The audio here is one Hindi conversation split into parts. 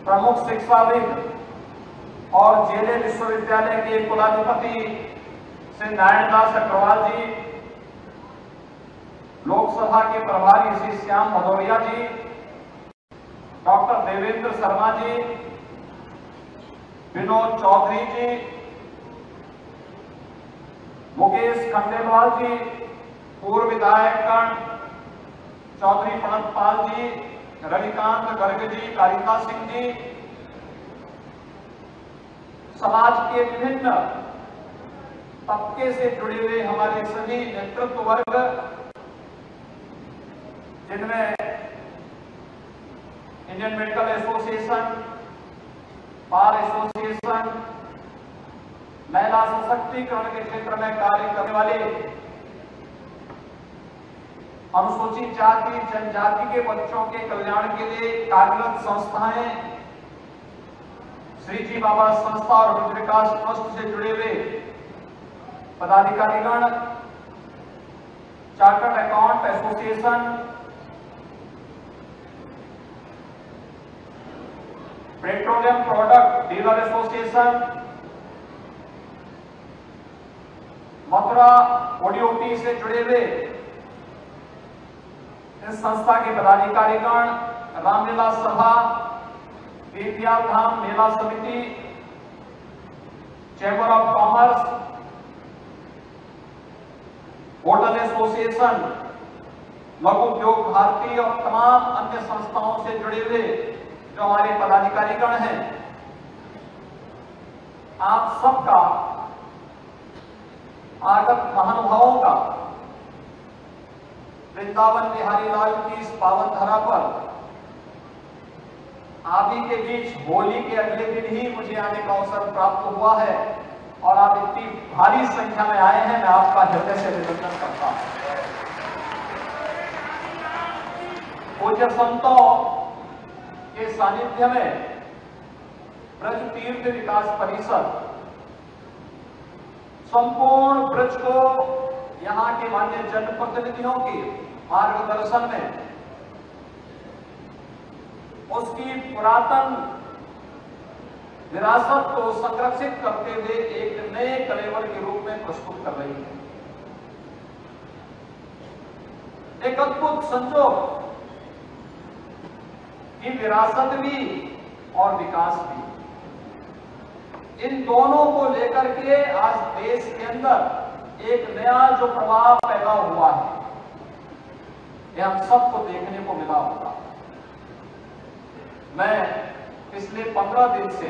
प्रमुख शिक्षाविद और जेले विश्वविद्यालय के कुलाधिपति श्री नारायण दास अग्रवाल जी, लोकसभा के प्रभारी श्री श्याम भदौरिया जी, डॉक्टर देवेंद्र शर्मा जी, विनोद चौधरी जी, मुकेश खंडेलवाल जी, पूर्व विधायकगण चौधरी प्रणतपाल जी, रविकांत गर्ग जी, कारिका सिंह जी, समाज के विभिन्न तबके से जुड़े हुए हमारे सभी नेतृत्व वर्ग, जिनमें Indian medical association, bar association, महिला सशक्तिकरण के क्षेत्र में कार्य करने वाले अनुसूचित जाति जनजाति के बच्चों के कल्याण के लिए कार्यरत संस्थाएं, श्री जी बाबा संस्था और रुद्र विकास ट्रस्ट से जुड़े हुए पदाधिकारीगण, chartered account association, petroleum product dealer association, Mathura ODOT से जुड़े हुए इस संस्था के पदाधिकारीगण, रामलीला सभा, तीर्थयात्रा धाम मेला समिति, chamber of commerce, hotel association, Laghu Udyog Bharti और तमाम अन्य संस्थाओं से जुड़े हुए जो हमारे पदाधिकारीगण हैं, आप सबका आगत महानुभावों का वृंदावन बिहारी लाल की इस पावन धरा पर आप ही के बीच होली के अगले दिन ही मुझे आने का अवसर प्राप्त हुआ है और आप इतनी भारी संख्या में आए हैं, मैं आपका हृदय से अभिनंदन करता हूं। पूज्य संतों के सानिध्य में ब्रज तीर्थ विकास परिषद संपूर्ण ब्रज को यहां के मान्य जनप्रतिनिधियों के मार्गदर्शन में उसकी पुरातन विरासत को संरक्षित करते हुए एक नए कलेवर के रूप में प्रस्तुत कर रही है। एक अद्भुत संजोग की विरासत भी और विकास भी, इन दोनों को लेकर के आज देश के अंदर एक नया जो प्रभाव पैदा हुआ है, यह हम सबको देखने को मिला होगा। मैं पिछले 15 दिन से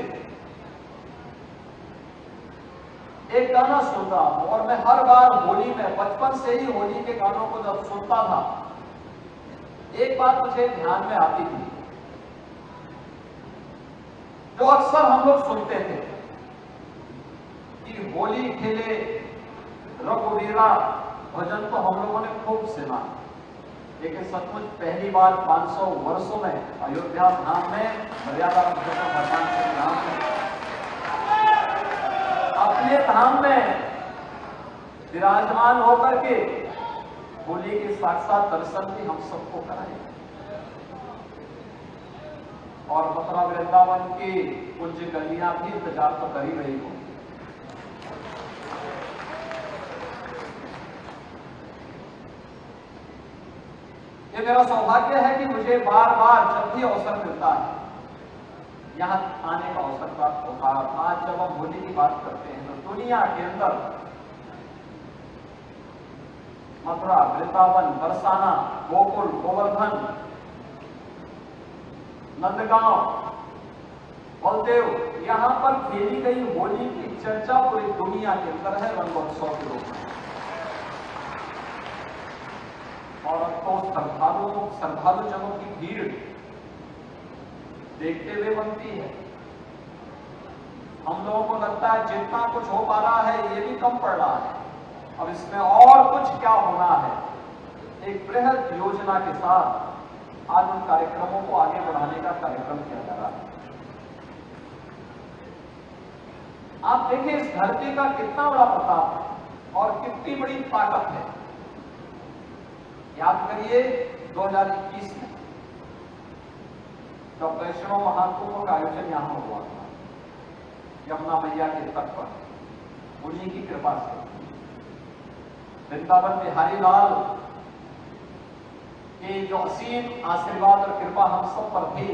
एक गाना सुनता हूं और मैं हर बार होली में, बचपन से ही होली के गानों को जब सुनता था, एक बात मुझे ध्यान में आती थी जो अक्सर हम लोग सुनते थे कि होली खेले रघुवीरा भजन तो हम लोगों ने खूब सुना, लेकिन सचमुच पहली बार 500 वर्षों में अयोध्या धाम में मर्यादा पुरुषोत्तम भगवान श्री राम ने अपने धाम में विराजमान होकर के होली के साक्षात दर्शन भी हम सबको कराए और मथुरा वृंदावन की कुछ गलियां भी इंतजार तो कर ही रही हो। ये मेरा सौभाग्य है कि मुझे बार बार जब भी अवसर मिलता है यहां आने का अवसर प्राप्त होता है। आज जब हम होली की बात करते हैं तो दुनिया के अंदर मथुरा, वृंदावन, बरसाना, गोकुल, गोवर्धन, नंदगांव, बलदेव, यहां पर खेली गई होली की चर्चा पूरी दुनिया के अंदर है रंगोत्सव के रूप में। और अब तो श्रद्धालु जनों की भीड़ देखते हुए बनती है। हम लोगों को लगता है जितना कुछ हो पा रहा है ये भी कम पड़ रहा है, अब इसमें और कुछ क्या होना है। एक बृहद योजना के साथ आज उन कार्यक्रमों को आगे बढ़ाने का कार्यक्रम किया जा रहा है। आप देखिए इस धरती का कितना बड़ा प्रताप है और कितनी बड़ी ताकत है। याद करिए 2021 में जब वैष्णव महाकुंभ का आयोजन यहां हुआ था यमुना मैया के तट पर उन्हीं की कृपा से वृंदावन बिहारी लाल के जो असीम आशीर्वाद और कृपा हम सब पर थी।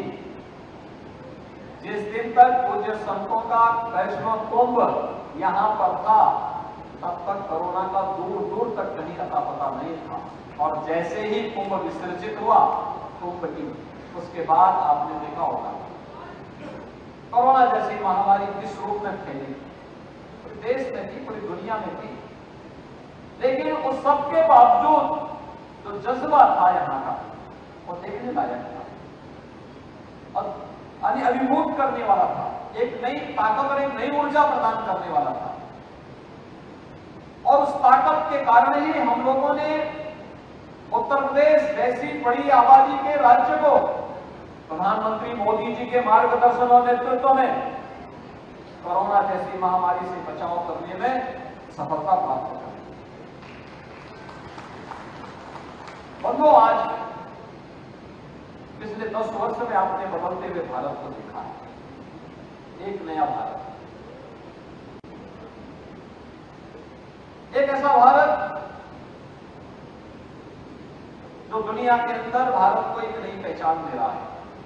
जिस दिन तक पूज्य संतों का वैष्णव कुंभ यहां पर था तब तक कोरोना का दूर दूर तक कहीं अता पता नहीं था। और जैसे ही कुंभ विसर्जित हुआ कुंभ की उसके बाद आपने देखा होगा कोरोना जैसी महामारी किस रूप में फैली, पूरे देश में थी, पूरी दुनिया में थी। लेकिन उस सबके बावजूद जो जज्बा था यहाँ का वो देखने लायक था और अभिभूत करने वाला था, एक नई ताकत और एक नई ऊर्जा प्रदान करने वाला था। और उस ताकत के कारण ही हम लोगों ने उत्तर प्रदेश जैसी बड़ी आबादी के राज्य को प्रधानमंत्री मोदी जी के मार्गदर्शन और नेतृत्व में कोरोना जैसी महामारी से बचाव करने में सफलता प्राप्त कर। बंधु, आज पिछले 10 वर्ष में आपने बदलते हुए भारत को देखा है। एक नया भारत, एक ऐसा भारत जो दुनिया के अंदर भारत को एक नई पहचान दे रहा है।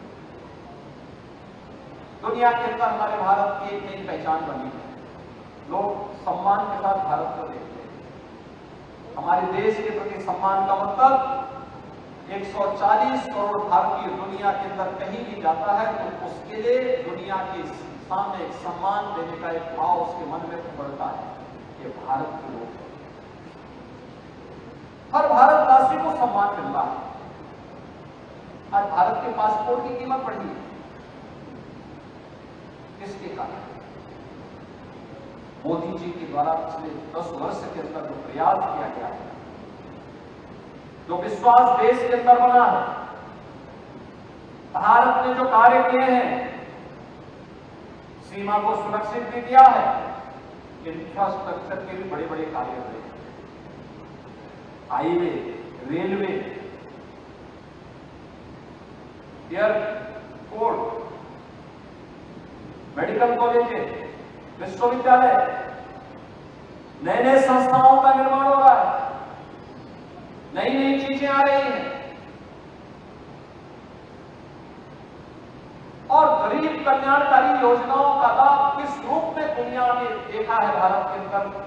दुनिया के अंदर हमारे भारत की एक नई पहचान बनी है। लोग सम्मान के साथ भारत को देखते हैं। हमारे देश के प्रति सम्मान का मतलब 140 करोड़ भारतीय दुनिया के अंदर कहीं भी जाता है तो उसके लिए दुनिया के सामने एक सम्मान देने का एक भाव उसके मन में उभरता है। ये भारत के लोग, हर भारतवासी को सम्मान मिल रहा है। आज भारत के पासपोर्ट की कीमत बढ़ी है, किसके कारण? मोदी जी के द्वारा पिछले 10 वर्ष के अंदर जो प्रयास किया गया है, जो विश्वास देश के अंदर बना है, भारत ने जो कार्य किए हैं, सीमा को सुरक्षित भी किया है, इंफ्रास्ट्रक्चर के भी बड़े बड़े कार्य हुए, highway, railway, airport, medical college, विश्वविद्यालय, नए नए संस्थाओं का निर्माण हो रहा है, नई नई चीजें आ रही हैं। और गरीब कल्याणकारी योजनाओं का लाभ किस रूप में दुनिया ने देखा है भारत के अंदर,